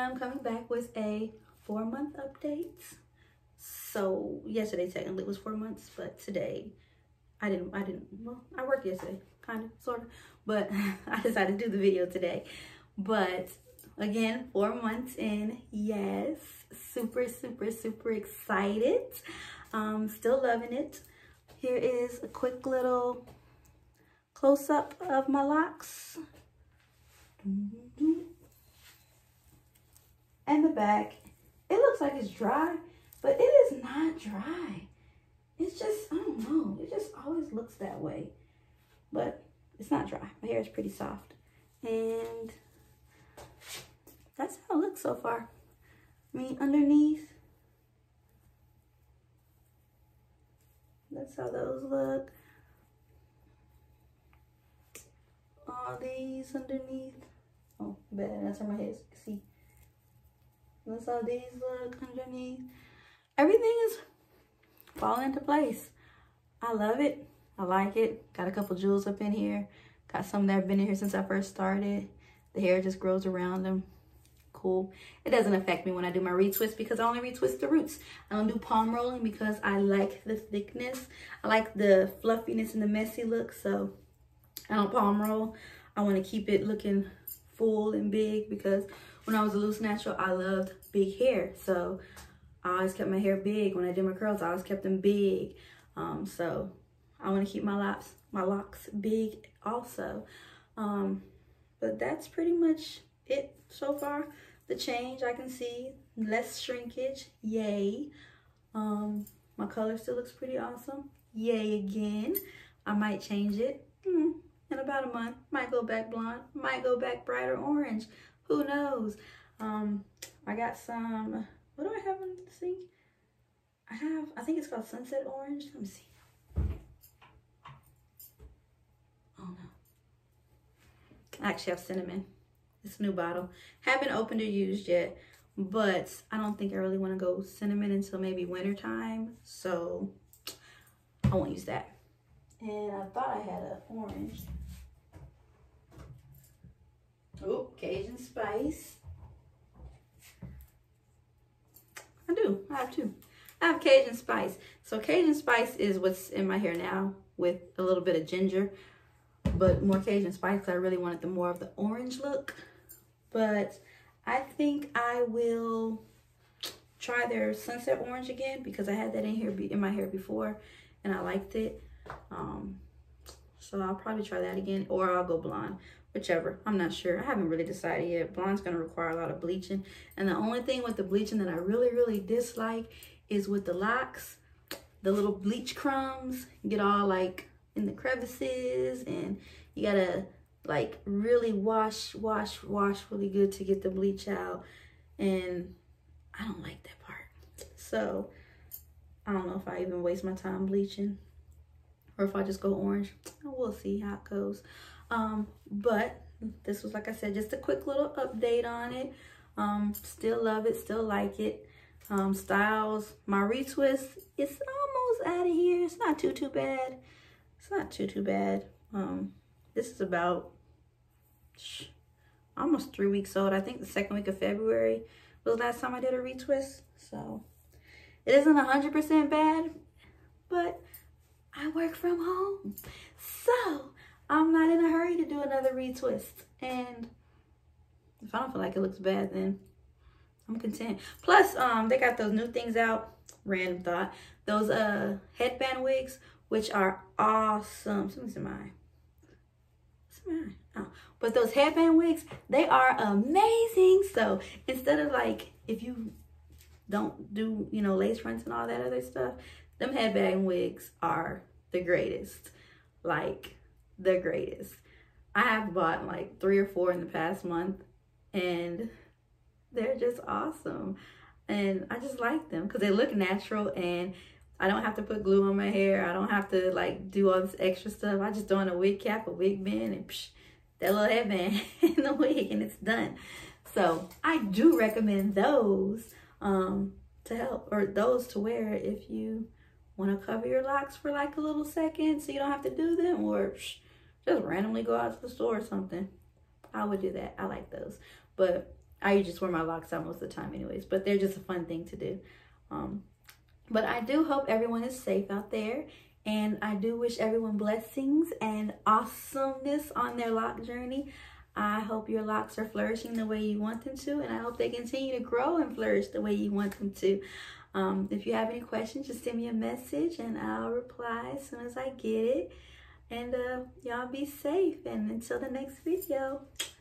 I'm coming back with a 4-month update. So yesterday technically was 4 months, but today well, I worked yesterday, kind of, sort of, but I decided to do the video today. But again, 4 months in, yes, super, super, super excited. Still loving it. Here is a quick little close-up of my locks. And the back, it looks like it's dry, but it is not dry. It's just, I don't know, it just always looks that way. But it's not dry. My hair is pretty soft. And that's how it looks so far. I mean, underneath, that's how those look. All these underneath. Oh, bad. That's how my head is. See. That's how these look underneath. Everything is falling into place. I love it. I like it. Got a couple jewels up in here. Got some that have been in here since I first started. The hair just grows around them. Cool. It doesn't affect me when I do my retwist because I only retwist the roots. I don't do palm rolling because I like the thickness. I like the fluffiness and the messy look, so I don't palm roll. I want to keep it looking full and big because when I was a loose natural, I loved big hair. So I always kept my hair big. When I did my curls, I always kept them big. So I want to keep my locks big also. But that's pretty much it so far. The change I can see, less shrinkage, yay. My color still looks pretty awesome, yay again. I might change it in about a month. Might go back blonde, might go back brighter orange, who knows. I got some, what do I have in the sink? I think it's called Sunset Orange. Let me see. Oh no. I actually have cinnamon. It's a new bottle. Haven't opened or used yet, but I don't think I really want to go cinnamon until maybe winter time. So I won't use that. And I thought I had an orange. Oh, Cajun spice. I do. I have two. I have Cajun spice. So Cajun spice is what's in my hair now with a little bit of ginger, but more Cajun spice because I really wanted the more of the orange look. But I think I will try their Sunset Orange again because I had that in my hair before and I liked it. So I'll probably try that again, or I'll go blonde, whichever. I'm not sure. I haven't really decided yet. Blonde's going to require a lot of bleaching. And the only thing with the bleaching that I really, really dislike is with the locks, the little bleach crumbs get all like in the crevices, and you got to like really wash really good to get the bleach out. And I don't like that part. So I don't know if I even waste my time bleaching or if I just go orange. We'll see how it goes. But this was, like I said, just a quick little update on it. Still love it, still like it. Styles, my retwist, it's almost out of here. It's not too bad. It's not too bad. This is about almost 3 weeks old. I think the second week of February was the last time I did a retwist. So it isn't 100% bad, but I work from home, so I'm not in a hurry to do another retwist. And if I don't feel like it looks bad, then I'm content. Plus, they got those new things out, random thought, those headband wigs, which are awesome. What's mine? Oh, but those headband wigs, they are amazing. So instead of like, if you don't do, you know, lace fronts and all that other stuff, them headband wigs are the greatest. Like, the greatest. I have bought like 3 or 4 in the past month, and they're just awesome. And I just like them because they look natural, and I don't have to put glue on my hair. I don't have to like do all this extra stuff. I just throw in a wig cap, a wig band, and psh, that little headband in the wig, and it's done. So I do recommend those to help, or those to wear if you want to cover your locks for like a little second so you don't have to do them, or just randomly go out to the store or something. I would do that. I like those. But I just wear my locks out most of the time anyways, but they're just a fun thing to do. But I do hope everyone is safe out there, and I do wish everyone blessings and awesomeness on their lock journey. I hope your locks are flourishing the way you want them to, and I hope they continue to grow and flourish the way you want them to. If you have any questions, just send me a message and I'll reply as soon as I get it. And y'all be safe, and until the next video.